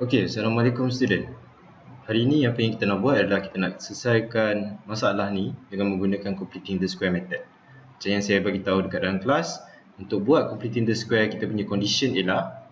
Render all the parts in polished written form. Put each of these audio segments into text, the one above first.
Okey, Assalamualaikum student. Hari ini apa yang kita nak buat adalah kita nak selesaikan masalah ni dengan menggunakan completing the square method. Macam yang saya bagi tahu dekat dalam kelas, untuk buat completing the square kita punya condition ialah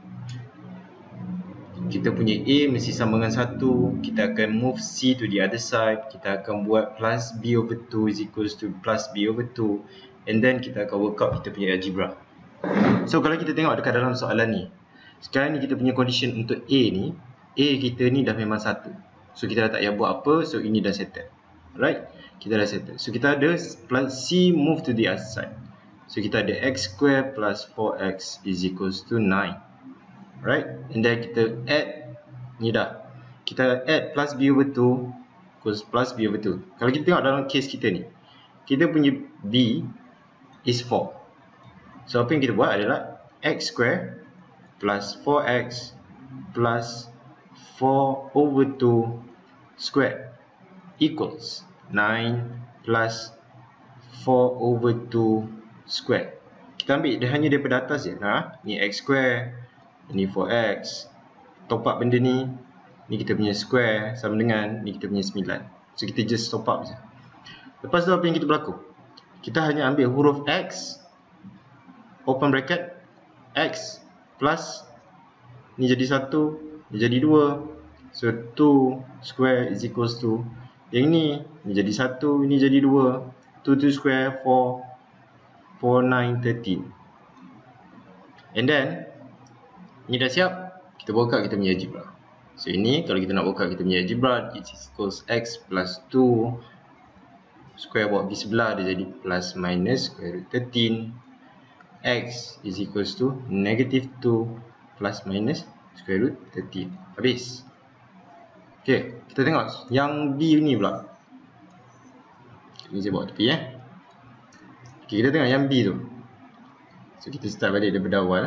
kita punya A mesti sama dengan 1, kita akan move C to the other side, kita akan buat plus B over 2 is equals to plus B over 2, and then kita akan work out kita punya algebra. So kalau kita tengok dekat dalam soalan ni, sekarang ni kita punya condition untuk A ni, A kita ni dah memang 1. So kita dah tak payah buat apa, so ini dah settle. Right? Kita dah settle. So kita ada plus C move to the other side. So kita ada x square plus 4x is equals to 9. Right? And then kita add, ni dah. Kita add plus B over 2 equals plus B over 2. Kalau kita tengok dalam case kita ni, kita punya B is 4. So apa yang kita buat adalah x square plus 4x plus 4 over 2 square equals 9 plus 4 over 2 square. Kita ambil dia hanya daripada atas je. Ni x square, ni 4x. Top up benda ni, ni kita punya square sama dengan ni kita punya 9. So kita just top up je. Lepas tu apa yang kita berlaku? Kita hanya ambil huruf x, open bracket, x plus ni jadi 1, ni jadi 2. So 2 square is equals to yang ni jadi 1, ni jadi 2. 2 square 4, 4, 9, 13. And then ni dah siap, kita work out kita punya algebra. So ini kalau kita nak work out kita punya algebra, it equals x plus 2 square buat B sebelah, dia jadi plus minus square root 13. X is equals to negative 2 plus minus square root 13. Habis. Okay, kita tengok yang B ni pula. Ini saya buat tepi Okay, kita tengok yang B tu. So kita start balik daripada awal.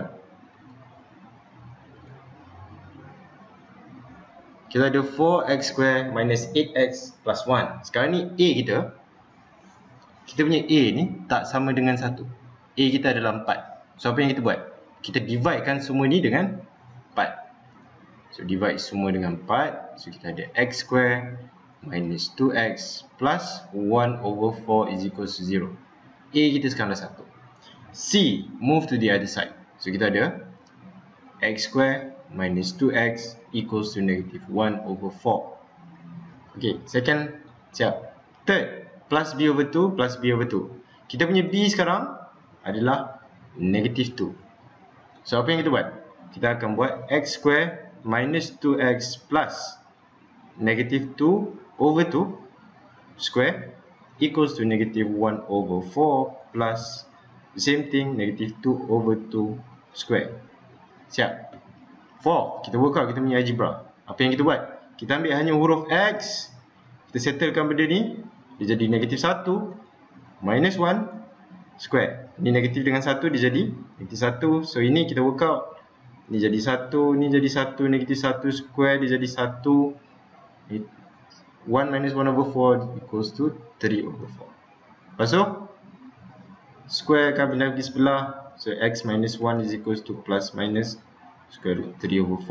Kita ada 4x square minus 8x plus 1. Sekarang ni A kita punya A ni tak sama dengan 1. A kita adalah 4. So apa yang kita buat? Kita divide kan semua ni dengan 4. So divide semua dengan 4. So kita ada x square minus 2x plus 1 over 4 is equals to 0. A kita sekarang dah 1. C move to the other side. So kita ada x square minus 2x equals to negative 1 over 4. Okay, second siap. Third, plus b over 2 plus b over 2. Kita punya b sekarang adalah negative 2. So apa yang kita buat? Kita akan buat x square minus 2x plus negative 2 over 2 square equals to negative 1 over 4 plus the same thing, negative 2 over 2 square. Siap? 4, kita work out kita punya algebra. Apa yang kita buat? Kita ambil hanya huruf x, kita settlekan benda ni, dia jadi negative 1 minus 1 square. Ini negatif dengan 1, dia jadi negatif 1. So ini kita work out, ni jadi 1, ni jadi 1, negatif 1 square, dia jadi 1. 1 minus 1 over 4 equals to 3 over 4. Lepas tu square kan pindah pergi sebelah. So x minus 1 is equals to plus minus square root 3 over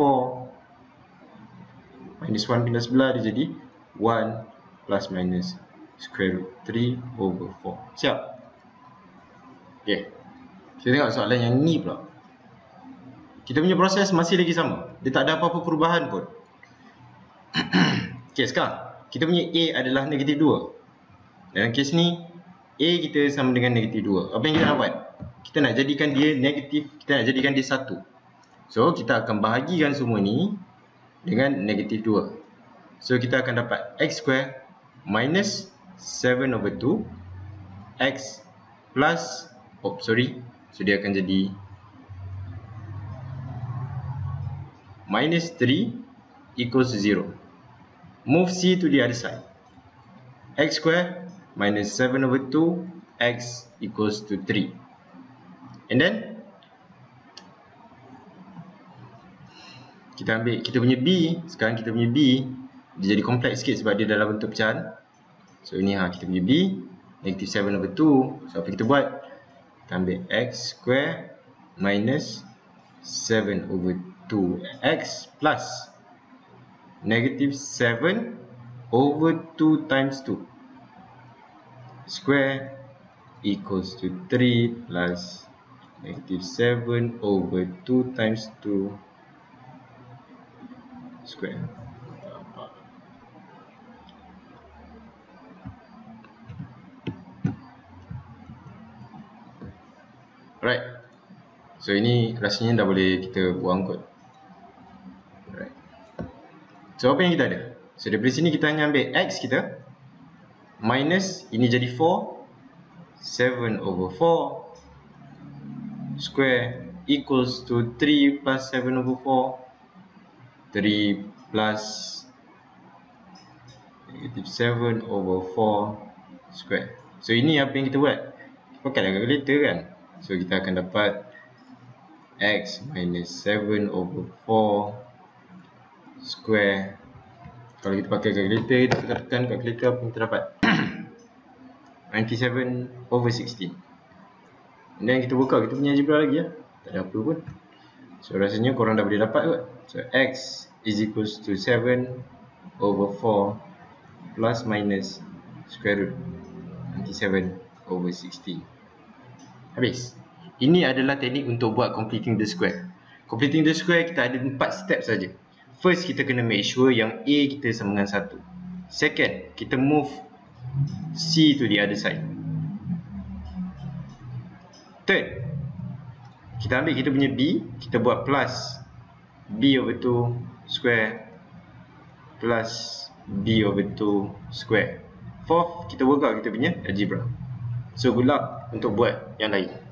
4. Minus 1 pindah sebelah, dia jadi 1 plus minus square root 3 over 4. Siap? Okay, kita tengok soalan yang ni pula. Kita punya proses masih lagi sama. Dia tak ada apa-apa perubahan pun. Okay, sekarang kita punya A adalah negatif 2. Dalam kes ni A kita sama dengan negatif 2. Apa yang kita nak buat? Kita nak jadikan dia negatif, kita nak jadikan dia 1. So kita akan bahagikan semua ni dengan negatif 2. So kita akan dapat x square minus 7 over 2 x plus so dia akan jadi minus 3 equals to 0. Move C to the other side. X square minus 7 over 2 x equals to 3. And then kita ambil kita punya B. Sekarang kita punya B dia jadi kompleks sikit sebab dia dalam bentuk pecahan. So ini kita punya B negative 7 over 2. So apa kita buat? Kita ambil x square minus 7 over 2x plus negative 7 over 2 times 2 square equals to 3 plus negative 7 over 2 times 2 square. Alright. So ini rasanya dah boleh kita buang kot. Alright. So apa yang kita ada? So daripada sini kita hanya ambil x kita minus ini jadi 4, 7 over 4 square equals to 3 plus 7 over 4, 3 plus negative 7 over 4 square. So ini apa yang kita buat? Pakailah calculator kan. So kita akan dapat x minus 7 over 4 square. Kalau kita pakai calculator, kita tekan calculator, apa yang kita dapat? 97 over 16. Dan kita buka kita punya algebra lagi ya. Tak ada apa pun. So rasanya korang dah boleh dapat kot. So x is equals to 7 over 4 plus minus square root 97 over 16. Habis. Ini adalah teknik untuk buat completing the square. Completing the square kita ada 4 step saja. First, kita kena make sure yang A kita sama dengan 1. Second, kita move C to the other side. Third, kita ambil kita punya B, kita buat plus B over 2 square plus B over 2 square. Fourth, kita work out kita punya algebra. So good luck untuk buat yang lain.